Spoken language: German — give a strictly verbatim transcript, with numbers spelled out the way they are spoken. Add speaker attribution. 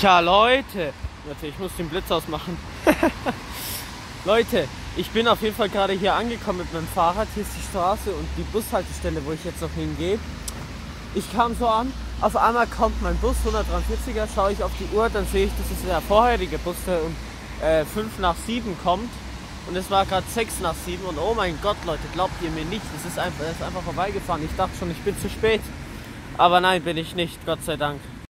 Speaker 1: Ja, Leute. Warte, ich muss den Blitz ausmachen. Leute, ich bin auf jeden Fall gerade hier angekommen mit meinem Fahrrad. Hier ist die Straße und die Bushaltestelle, wo ich jetzt noch hingehe. Ich kam so an, auf einmal kommt mein Bus, hundertdreiundvierziger, schaue ich auf die Uhr, dann sehe ich, das ist der vorherige Bus, der um äh, fünf nach sieben kommt. Und es war gerade sechs nach sieben und oh mein Gott, Leute, glaubt ihr mir nicht, es ist einfach, es ist einfach vorbeigefahren. Ich dachte schon, ich bin zu spät. Aber nein, bin ich nicht, Gott sei Dank.